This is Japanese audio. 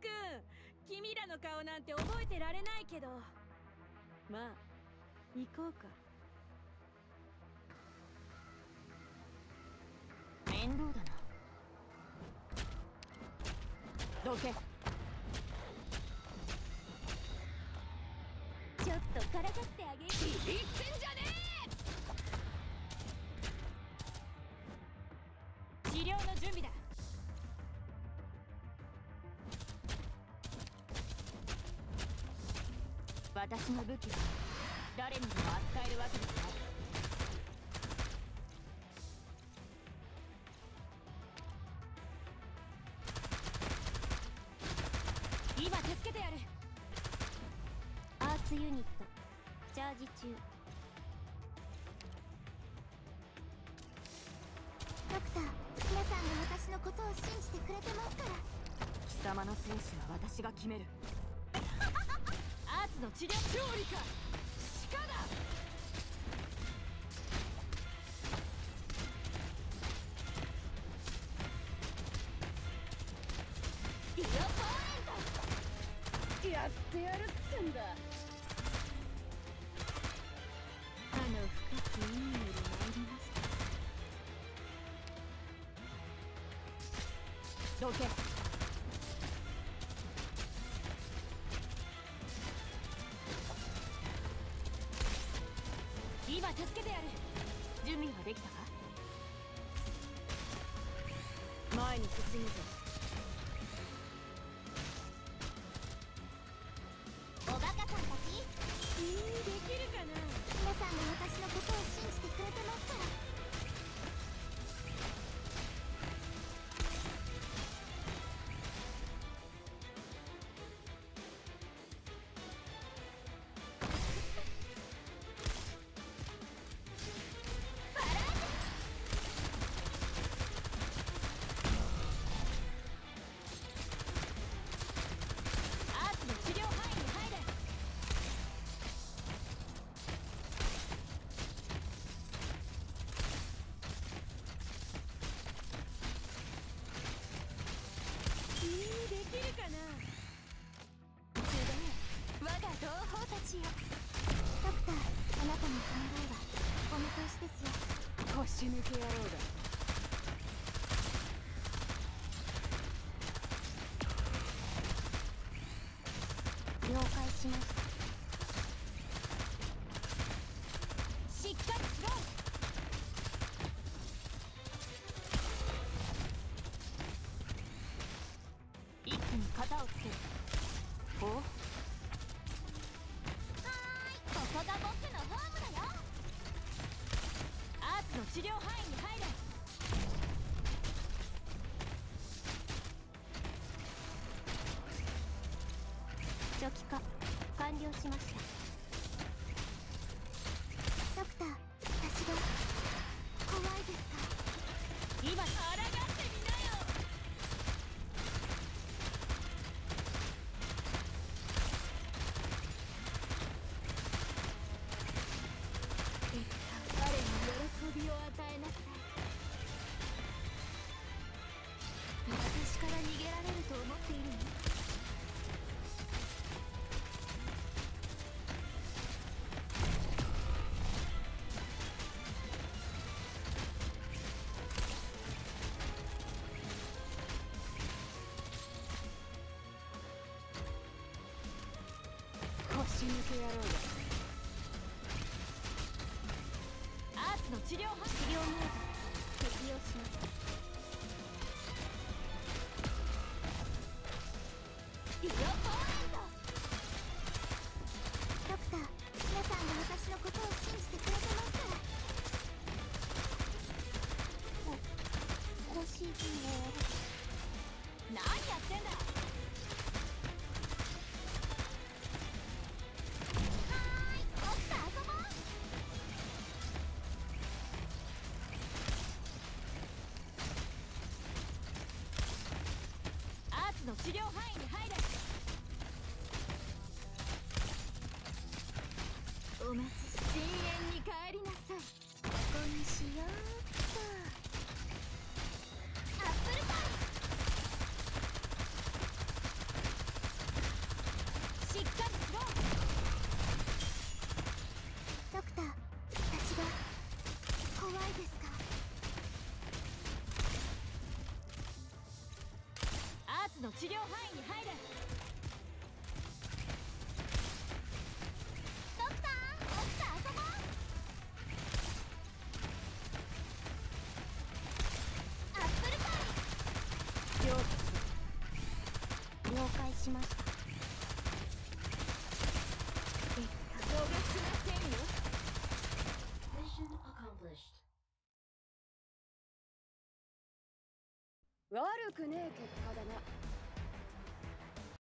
くん、君らの顔なんて覚えてられないけど、まあ行こうか。 面倒だな。どけ。 ちょっとからかってあげる。ビビってんじゃねえ。治療の準備だ。 私の武器は誰にでも扱えるわけではない。 今助けてやる。 アーツユニットチャージ中。ドクター、皆さんが私のことを信じてくれてますから。 貴様の生死は私が決める。 アーツの治療。勝利か鹿だ。ディオポイントやってやるってんだ。深き意味より参りました。 どけ。 今助けてやる。 準備はできたか。 前に進むぞ。 おバカさんたち、 できるかな。 皆さんが私のことを信じてくれてますから。 できるかな。 我が同胞たちよ。ドクター、あなたの考えはお見通しですよ。 腰抜け野郎だ。 了解しました。 しっかりしろ。 一気に型をつける。お、 はーい、ここが僕のホームだよ。 アーツの治療範囲に入れ。 初期化完了しました。ドクター、私が怖いですか。 今抗ってみなよ。彼に喜びを与えなさい。私から逃げられると思っているの。腰抜け野郎だ。アーツの治療モード適用します。 ディオポイント。 ドクター、皆さんが私のことを信じてくれてますから。ご主人を。 何やってんだ。 はーい、僕と遊ぼう。 アーツの治療範囲に入れ。お待ちし、深淵に帰りなさい。 ここにしようっと。アップルパイ。 悪くねえ結果だな。